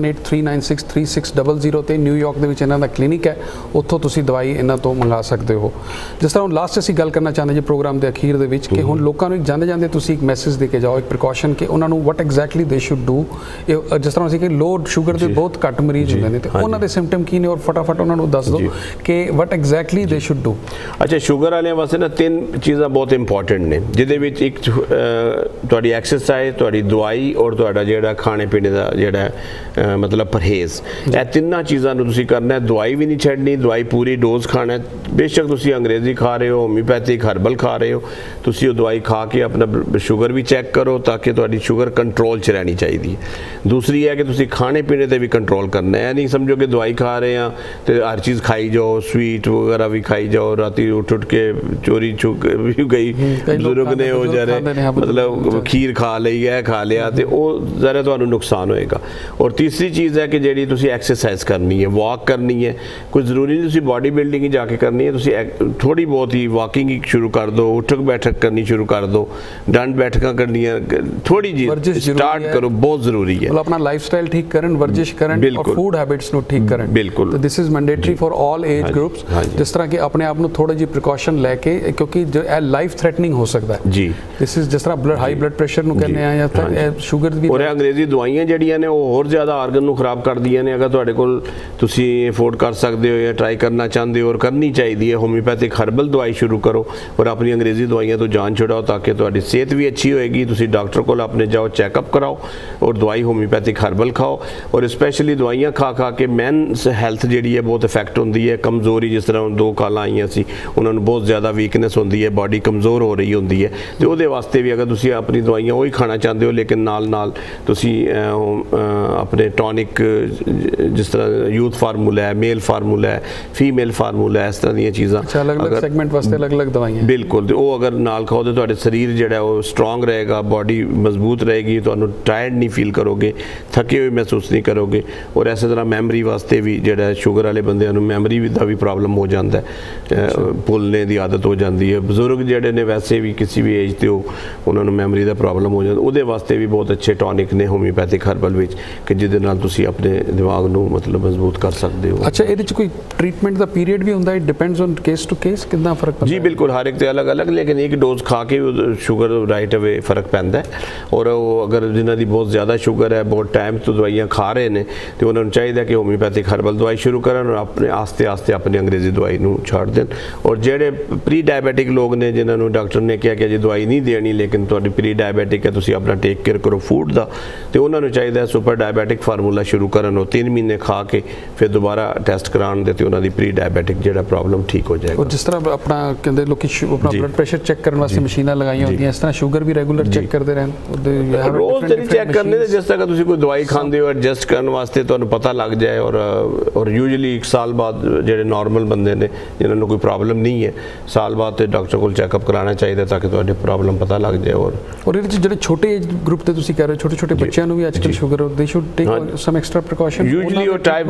Speaker 5: 7183963600 ਤੇ ਨਿਊਯਾਰਕ ਦੇ ਵਿੱਚ ਇਹਨਾਂ ਦਾ ਕਲੀਨਿਕ ਹੈ, ਉੱਥੋਂ ਤੁਸੀਂ ਦਵਾਈ ਇਹਨਾਂ ਤੋਂ ਮੰਗਾ ਸਕਦੇ ਹੋ। ਜਿਸ ਤਰ੍ਹਾਂ ਹੁਣ ਲਾਸਟ ਅਸੀਂ ਗੱਲ ਕਰਨਾ ਚਾਹੁੰਦੇ ਜੀ ਪ੍ਰੋਗਰਾਮ ਦੇ ਅਖੀਰ ਦੇ ਵਿੱਚ ਕਿ ਹੁਣ ਲੋਕਾਂ ਨੂੰ ਜਾਂਦੇ ਤੁਸੀਂ ਇੱਕ ਮੈਸੇਜ ਦੇ ਕੇ ਜਾਓ, ਇੱਕ ਪ੍ਰੀਕਾਸ਼ਨ ਕਿ ਉਹਨਾਂ ਨੂੰ what exactly they should do. ਜਿਸ ਤਰ੍ਹਾਂ ਅਸੀਂ ਕਿ ਲੋ ਸ਼ੂਗਰ ਦੇ ਬਹੁਤ ਘੱਟ ਮਰੀਜ਼ ਹੁੰਦੇ ਨੇ ਤੇ ਉਹਨਾਂ ਦੇ ਸਿੰਪਟਮ ਕੀ ਨੇ ਔਰ ਫਟਾਫਟ ਉਹਨਾਂ ਨੂੰ ਦੱਸ ਦਿਓ ਕਿ what exactly they should do. ਅੱਛਾ, ਸ਼ੂਗਰ ਵਾਲਿਆਂ ਵਾਸਤੇ ਨਾ 3 ਚੀਜ਼ਾਂ ਬਹੁਤ ਇੰਪੋਰਟੈਂਟ ਨੇ, ਜਿਹਦੇ ਵਿੱਚ ਇੱਕ ਤੁਹਾਡੀ ਐਕਸਰਸਾਈਜ਼, ਤੁਹਾਡੀ ਦਵਾਈ ਔਰ ਤੁਹਾਡਾ ਜਿਹੜਾ ਖਾਣੇ ਪੀਣੇ ਦਾ ਜਿਹੜਾ ਮਤਲਬ ਪਰਹੇਜ਼, ਇਹ ਤਿੰਨਾਂ ਚੀਜ਼ਾਂ ਨੂੰ ਤੁਸੀਂ ਕਰਨਾ ਹੈ। ਦਵਾਈ ਵੀ ਨਹੀਂ ਛੱਡਣੀ, ਦਵਾਈ ਪੂਰੀ ਡੋਜ਼ ਖਾਣਾ, ਬੇਸ਼ੱਕ ਤੁਸੀਂ ਅੰਗਰੇਜ਼ੀ ਖਾ ਰਹੇ ਹੋ, ਹੋਮਿਓਪੈਥਿਕ ਹਰਬਲ ਖਾ ਰਹੇ
Speaker 2: ਰਹੇ ਹੋ ਤੁਸੀਂ ਉਹ ਦਵਾਈ ਖਾ ਕੇ ਆਪਣਾ ਸ਼ੂਗਰ ਵੀ ਚੈੱਕ ਕਰੋ ਤਾਂ ਕਿ ਤੁਹਾਡੀ ਸ਼ੂਗਰ ਕੰਟਰੋਲ 'ਚ ਰਹਿਣੀ ਚਾਹੀਦੀ ਹੈ। ਦੂਸਰੀ ਹੈ ਕਿ ਤੁਸੀਂ ਖਾਣੇ ਪੀਣੇ ਤੇ ਵੀ ਕੰਟਰੋਲ ਕਰਨਾ ਹੈ। ਨਹੀਂ ਸਮਝੋ ਕਿ ਦਵਾਈ ਖਾ ਰਹੇ ਆ ਤੇ ਹਰ ਚੀਜ਼ ਖਾਈ ਜਾਓ, स्वीट वगैरह भी खाई जाओ, राती उठ के चोरी छुक भी गई बजुर्ग ने वो जरे मतलब खीर खा ली है खा लिया तो वो ज़रा तो नुकसान होएगा। और तीसरी चीज़ है कि जी तुसी एक्सरसाइज करनी है, वॉक करनी है, कोई ज़रूरी नहीं तुसी बॉडी बिल्डिंग ही जाके करनी है, तुसी थोड़ी बहुत ही वॉकिंग ही शुरू कर दो, उठक बैठक करनी शुरू कर दो, डंड बैठक करनी है, थोड़ी जी स्टार्ट करो, बहुत ज़रूरी है।
Speaker 1: अपना लाइफ स्टाइल ठीक करें, वर्जिश करें और फूड हैबिट्स ठीक करें।
Speaker 2: बिल्कुल,
Speaker 1: this is mandatory for all age groups. जिस तरह के अपने आप ਨੂੰ ਥੋੜਾ ਜੀ ਪ੍ਰੀਕਾਸ਼ਨ ਲੈ ਕੇ क्योंकि जो ਇਹ ਲਾਈਫ ਥ੍ਰੈਟਨਿੰਗ ਹੋ ਸਕਦਾ ਹੈ ਜੀ। ਦਿਸ ਇਜ਼ ਜਿਸ ਤਰ੍ਹਾਂ ਬਲੱਡ ਹਾਈ ਬਲੱਡ ਪ੍ਰੈਸ਼ਰ ਨੂੰ ਕਹਿੰਦੇ ਆ ਜਾਂ ਫਿਰ ਸ਼ੂਗਰ ਵੀ।
Speaker 2: ਔਰ ਅੰਗਰੇਜ਼ੀ ਦਵਾਈਆਂ ਜਿਹੜੀਆਂ ਨੇ ਉਹ ਹੋਰ ਜ਼ਿਆਦਾ ਆਰਗਨ ਨੂੰ ਖਰਾਬ ਕਰਦੀਆਂ ਨੇ। ਅਗਰ ਤੁਹਾਡੇ ਕੋਲ ਤੁਸੀਂ ਅਫੋਰਡ ਕਰ ਸਕਦੇ ਹੋ ਜਾਂ ਟਰਾਈ ਕਰਨਾ ਚਾਹੁੰਦੇ ਹੋ ਔਰ ਕਰਨੀ ਚਾਹੀਦੀ ਹੈ, ਹੋਮਿਓਪੈਥਿਕ ਹਰਬਲ ਦਵਾਈ ਸ਼ੁਰੂ ਕਰੋ ਔਰ ਆਪਣੀ ਅੰਗਰੇਜ਼ੀ ਦਵਾਈਆਂ ਤੋਂ ਜਾਨ ਛੁਡਾਓ ਤਾਂ ਕਿ ਤੁਹਾਡੀ ਸਿਹਤ ਵੀ ਅੱਛੀ ਹੋਏਗੀ। ਤੁਸੀਂ ਡਾਕਟਰ ਕੋਲ ਆਪਣੇ ਜਾਓ, ਚੈੱਕਅਪ ਕਰਾਓ ਔਰ ਦਵਾਈ ਹੋਮਿਓਪੈਥਿਕ ਹਰਬਲ ਖਾਓ। ਔਰ ਸਪੈਸ਼ਲੀ ਦਵਾਈਆਂ ਖਾ ਖਾ ਕੇ ਮੈਨਸ ਹੈਲਥ ਜਿਹੜੀ ਹੈ ਬਹੁਤ ਇਫੈਕਟ ਹੁੰਦੀ ਹੈ। ਕਮਜ਼ੋਰੀ ਜਿਸ ਤਰ੍ਹਾਂ 2 ਕਾਲਾਂ ਆਈਆਂ ਸੀ ਉਹਨਾਂ ਨੂੰ ਬਹੁਤ ਜ਼ਿਆਦਾ ਵੀਕਨੈਸ ਹੁੰਦੀ ਹੈ, ਬਾਡੀ ਕਮਜ਼ੋਰ ਹੋ ਰਹੀ ਹੁੰਦੀ ਹੈ ਤੇ ਉਹਦੇ ਵਾਸਤੇ ਵੀ ਅਗਰ ਤੁਸੀਂ ਆਪਣੀ ਦਵਾਈਆਂ ਉਹੀ ਖਾਣਾ ਚਾਹੁੰਦੇ ਹੋ ਲੇਕਿਨ ਨਾਲ ਤੁਸੀਂ ਆਪਣੇ ਟੌਨਿਕ ਜਿਸ ਤਰ੍ਹਾਂ ਯੂਥ ਫਾਰਮੂਲਾ ਹੈ, ਮੇਲ ਫਾਰਮੂਲਾ ਹੈ, ਫੀਮੇਲ ਫਾਰਮੂਲਾ ਹੈ, ਇਸ ਤਰ੍ਹਾਂ ਦੀਆਂ ਚੀਜ਼ਾਂ
Speaker 1: ਅਲੱਗ-ਅਲੱਗ ਸੈਗਮੈਂਟ ਵਾਸਤੇ ਅਲੱਗ-ਅਲੱਗ ਦਵਾਈਆਂ
Speaker 2: ਬਿਲਕੁਲ ਤੇ ਉਹ ਅਗਰ ਨਾਲ ਖਾਓ ਤੇ ਤੁਹਾਡੇ ਸਰੀਰ ਜਿਹੜਾ ਉਹ ਸਟਰੋਂਗ ਰਹੇਗਾ, ਬਾਡੀ ਮਜ਼ਬੂਤ ਰਹੇਗੀ, ਤੁਹਾਨੂੰ ਟਾਇਰਡ ਨਹੀਂ ਫੀਲ ਕਰੋਗੇ, ਥੱਕੇ ਹੋਏ ਮਹਿਸੂਸ ਨਹੀਂ ਕਰੋਗੇ। ਔਰ ਇਸੇ ਤਰ੍ਹਾਂ ਮੈਮਰੀ ਵਾਸਤੇ ਵੀ ਜਿਹੜਾ ਸ਼ੂਗਰ ਵਾਲੇ ਬੰਦਿਆਂ ਨੂੰ ਮੈਮਰੀ ਦਾ ਵੀ ਪ੍ਰੋਬਲਮ ਹੋ ਜਾਂਦਾ ਹੈ, ਭੁੱਲਣੇ ਦੀ ਆਦਤ ਹੋ ਜਾਂਦੀ ਹੈ। ਬਜ਼ੁਰਗ ਜਿਹੜੇ ਨੇ ਵੈਸੇ ਵੀ ਕਿਸੇ ਵੀ ਏਜ ਤੇ ਉਹਨਾਂ ਨੂੰ ਮੈਮਰੀ ਦਾ ਪ੍ਰੋਬਲਮ ਹੋ ਜਾਂਦਾ, ਉਹਦੇ ਵਾਸਤੇ ਵੀ ਬਹੁਤ ਅੱਛੇ ਟੌਨਿਕ ਨੇ ਹੋਮਿਓਪੈਥਿਕ ਹਰਬਲ ਵਿੱਚ ਕਿ ਜਿਹਦੇ ਨਾਲ ਤੁਸੀਂ ਆਪਣੇ ਦਿਮਾਗ ਨੂੰ ਮਤਲਬ ਮਜ਼ਬੂਤ ਕਰ ਸਕਦੇ ਹੋ।
Speaker 1: ਅੱਛਾ, ਇਹਦੇ ਚ ਕੋਈ ਟ੍ਰੀਟਮੈਂਟ ਦਾ ਪੀਰੀਅਡ ਵੀ ਹੁੰਦਾ ਹੈ? Depends on case to case, ਕਿੰਨਾ ਫਰਕ ਪੈਂਦਾ?
Speaker 2: ਜੀ ਬਿਲਕੁਲ, ਹਰ ਇੱਕ ਤੇ ਅਲੱਗ-ਅਲੱਗ, ਲੇਕਿਨ ਇੱਕ ਡੋਜ਼ ਖਾ ਕੇ ਸ਼ੂਗਰ ਰਾਈਟ ਅਵੇ ਫਰਕ ਪੈਂਦਾ ਹੈ। ਔਰ ਉਹ ਅਗਰ ਜਿਨ੍ਹਾਂ ਦੀ ਬਹੁਤ ਜ਼ਿਆਦਾ ਸ਼ੂਗਰ ਹੈ, ਬਹੁਤ ਟਾਈਮ ਤੋਂ ਦਵਾਈਆਂ ਖਾ ਰਹੇ ਨੇ ਤੇ ਉਹਨਾਂ ਨੂੰ ਚਾਹੀਦਾ ਕਿ ਹੋਮਿਓਪੈਥਿਕ ਹਰਬਲ ਦਵਾਈ ਸ਼ੁਰੂ ਕਰਨ ਔਰ ਆਪਣੇ ਆਸਤੇ ਆਪਣੀ ਅੰਗਰੇਜ਼ੀ ਦਵਾਈ ਨੂੰ ਛੱਡ ਦੇਣ। ਔਰ ਜਿਹੜੇ ਪ੍ਰੀ ਡਾਇਬੈਟਿਕ ਲੋਕ ਨੇ ਜਿਨ੍ਹਾਂ ਨੂੰ ਡਾਕਟਰ ਨੇ ਕਿਹਾ ਕਿ ਜੀ ਦਵਾਈ ਨਹੀਂ ਦੇਣੀ ਲੇਕਿਨ ਤੁਹਾਡੀ ਪ੍ਰੀ ਡਾਇਬੈਟਿਕ ਹੈ, ਤੁਸੀਂ ਆਪਣਾ ਟੇਕ ਕੇਅਰ ਕਰੋ ਫੂਡ ਦਾ, ਤੇ ਉਹਨਾਂ ਨੂੰ ਚਾਹੀਦਾ ਸੁਪਰ ਡਾਇਬੈਟਿਕ ਫਾਰਮੂਲਾ ਸ਼ੁਰੂ ਕਰਨ। ਉਹ 3 ਮਹੀਨੇ ਖਾ ਕੇ ਫਿਰ ਦੁਬਾਰਾ ਟੈਸਟ ਕਰਾਉਣ ਦੇ ਤੇ ਉਹਨਾਂ ਦੀ ਪ੍ਰੀ ਡਾਇਬੈਟਿਕ ਜਿਹੜਾ ਪ੍ਰੋਬਲਮ ਠੀਕ ਹੋ ਜਾਏਗਾ।
Speaker 1: ਔਰ ਜਿਸ ਤਰ੍ਹਾਂ ਆਪਣਾ ਕਹਿੰਦੇ ਲੋਕੀ ਆਪਣਾ ਬਲੱਡ ਪ੍ਰੈਸ਼ਰ ਚੈੱਕ ਕਰਨ ਵਾਸਤੇ ਮਸ਼ੀਨਾਂ ਲਗਾਈਆਂ ਹੁੰਦੀਆਂ, ਇਸ ਤਰ੍ਹਾਂ ਸ਼ੂਗਰ ਵੀ ਰੈਗੂਲਰ ਚੈੱਕ ਕਰਦੇ ਰਹਿਣ।
Speaker 2: ਰੋਜ਼ ਤੇ ਚੈੱਕ ਕਰਨੇ ਤੇ ਜਿਸ ਤਰ੍ਹਾਂ ਤੁਸੀਂ ਕੋਈ ਦਵਾਈ ਖਾਂਦੇ ਹੋ ਐਡਜਸਟ ਕਰਨ ਵਾਸਤੇ ਤੁਹਾਨੂੰ ਪਤਾ ਲੱਗ ਜਾਏ। ਔਰ ਯੂਜੂਲੀ 1 ਸਾਲ ਬਾਅਦ ਜਿਹੜੇ ਨਾਰਮਲ ਬੰਦੇ ਨੇ ਜਿਨ੍ਹਾਂ ਨੂੰ ਕੋਈ ਪ੍ਰੋਬਲਮ ਨਹੀਂ ਹੈ, ਸਾਲ ਬਾਅਦ ਤੇ ਡਾਕਟਰ ਕੋਲ ਚੈੱਕਅਪ ਕਰਾਉਣਾ ਚਾਹੀਦਾ ਤਾਂ ਕਿ ਤੁਹਾਡੇ ਪ੍ਰੋਬਲਮ ਪਤਾ ਲੱਗ ਜਾਏ। ਔਰ
Speaker 1: ਇਹਦੇ ਜਿਹੜੇ ਛੋਟੇ ਏਜ ਗਰੁੱਪ ਤੇ ਤੁਸੀਂ ਕਹਿ ਰਹੇ ਹੋ ਛੋਟੇ ਬੱਚਿਆਂ ਨੂੰ ਵੀ ਅੱਜਕੱਲ sugar, they should take some extra precaution.
Speaker 2: Usually ਉਹ ਟਾਈਪ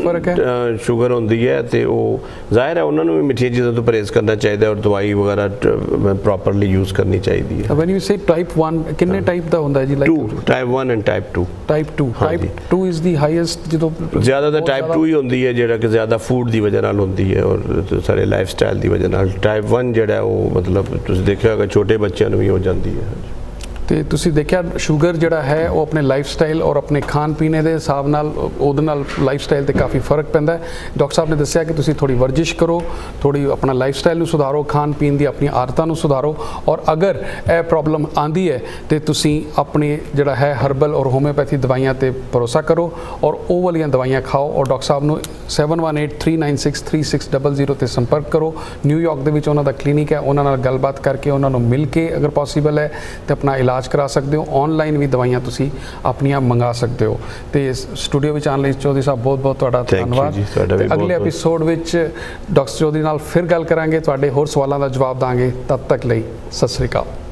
Speaker 2: 1 ਸ਼ੂਗਰ ਹੁੰਦੀ ਹੈ ਤੇ ਉਹ ਜ਼ਾਹਿਰ ਹੈ ਉਹਨਾਂ ਨੂੰ ਵੀ ਮਿੱਠੀਆਂ ਚੀਜ਼ਾਂ ਤੋਂ ਪਰਹੇਜ਼ ਕਰਨਾ ਚਾਹੀਦਾ ਔਰ ਦਵਾਈ ਵਗੈਰਾ ਪ੍ਰੋਪਰਲੀ ਯੂਜ਼ ਕਰਨੀ ਚਾਹੀਦੀ ਹੈ।
Speaker 1: ਵੈਨ ਯੂ ਸੇ ਟਾਈਪ 1 ਕਿੰਨੇ ਟਾਈਪ ਦਾ ਹੁੰਦਾ ਹੈ ਜੀ?
Speaker 2: Like type 1 and type 2।
Speaker 1: Type 2 is the highest, ਜਦੋਂ
Speaker 2: ਜ਼ਿਆਦਾ ਤਾਂ ਟਾਈਪ 2 ਹੀ ਹੁੰਦੀ ਹੈ ਜਿਹੜਾ ਕਿ ਜ਼ਿਆਦਾ ਫੂਡ ਦੀ ਵਜ੍ਹਾ ਨਾਲ ਹੁੰਦੀ ਹੈ ਔਰ ਸਾਰੇ ਲਾਈਫ ਸਟਾਈਲ ਦੀ ਵਜ੍ਹਾ ਨਾਲ। ਟਾਈਪ 1 ਜਿਹੜਾ ਉਹ ਮਤਲਬ ਤੁਸੀਂ ਦੇਖਿਆ ਹੋਗਾ ਛੋਟੇ ਬੱਚਿਆਂ ਨੂੰ ਵੀ ਹੋ ਜਾਂਦੀ ਹੈ।
Speaker 1: ਤੇ ਤੁਸੀਂ ਦੇਖਿਆ ਸ਼ੂਗਰ ਜਿਹੜਾ ਹੈ ਉਹ ਆਪਣੇ ਲਾਈਫ ਸਟਾਈਲ ਔਰ ਆਪਣੇ ਖਾਣ ਪੀਣੇ ਦੇ ਹਿਸਾਬ ਨਾਲ ਉਹਦੇ ਨਾਲ ਲਾਈਫ ਸਟਾਈਲ ਤੇ ਕਾਫੀ ਫਰਕ ਪੈਂਦਾ ਹੈ। ਡਾਕਟਰ ਸਾਹਿਬ ਨੇ ਦੱਸਿਆ ਕਿ ਤੁਸੀਂ ਥੋੜੀ ਵਰਜਿਸ਼ ਕਰੋ, ਥੋੜੀ ਆਪਣਾ ਲਾਈਫ ਸਟਾਈਲ ਨੂੰ ਸੁਧਾਰੋ, ਖਾਣ ਪੀਣ ਦੀ ਆਪਣੀ ਆਦਤਾਂ ਨੂੰ ਸੁਧਾਰੋ ਔਰ ਅਗਰ ਇਹ ਪ੍ਰੋਬਲਮ ਆਂਦੀ ਹੈ ਤੇ ਤੁਸੀਂ ਆਪਣੀ ਜਿਹੜਾ ਹੈ ਹਰਬਲ ਔਰ ਹੋਮਿਓਪੈਥੀ ਦਵਾਈਆਂ ਤੇ ਭਰੋਸਾ ਕਰੋ ਔਰ ਉਹ ਵਾਲੀਆਂ ਦਵਾਈਆਂ ਖਾਓ। ਔਰ ਡਾਕਟਰ ਸਾਹਿਬ ਨੂੰ 7183963600 ਤੇ ਸੰਪਰਕ ਕਰੋ। ਨਿਊਯਾਰਕ ਦੇ ਵਿੱਚ ਉਹਨਾਂ ਦਾ ਕਲੀਨਿਕ ਹੈ, ਉਹਨਾਂ ਨਾਲ ਗੱਲਬਾਤ ਕਰਕੇ ਉਹਨਾਂ ਨੂੰ ਮਿਲ ਕੇ ਅਗਰ ਪੋਸੀਬਲ ਹੈ ਤੇ ਆਪਣਾ ਇਲਾਜ ਕਰਾ ਸਕਦੇ ਹੋ। ਆਨਲਾਈਨ ਵੀ ਦਵਾਈਆਂ ਤੁਸੀਂ ਆਪਣੀਆਂ ਮੰਗਾ ਸਕਦੇ ਹੋ। ਤੇ ਸਟੂਡੀਓ ਵਿੱਚ ਆਉਣ ਲਈ ਚੌਧਰੀ ਸਾਹਿਬ ਬਹੁਤ ਤੁਹਾਡਾ ਧੰਨਵਾਦ। ਅਗਲੇ ਐਪੀਸੋਡ ਵਿੱਚ ਡਾਕਟਰ ਚੌਧਰੀ ਨਾਲ ਫਿਰ ਗੱਲ ਕਰਾਂਗੇ, ਤੁਹਾਡੇ ਹੋਰ ਸਵਾਲਾਂ ਦਾ ਜਵਾਬ ਦਾਂਗੇ। ਤਦ ਤੱਕ ਲਈ ਸਤਿ ਸ੍ਰੀ ਅਕਾਲ।